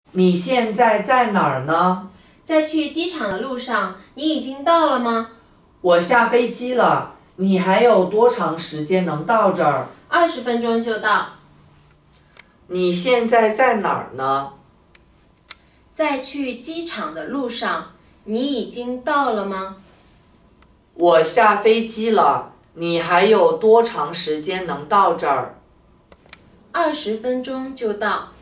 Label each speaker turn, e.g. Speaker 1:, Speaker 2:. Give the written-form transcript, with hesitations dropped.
Speaker 1: 你现在在哪儿呢？
Speaker 2: 在去机场的路上，你已经到了吗？
Speaker 1: 我下飞机了，你还有多长时间能到这儿
Speaker 2: 20分钟就到。
Speaker 1: 你现在在哪儿呢？
Speaker 2: 在去机场的路上，你已经到了吗？
Speaker 1: 我下飞机了，你还有多长时间能到这儿
Speaker 2: 20分钟就到。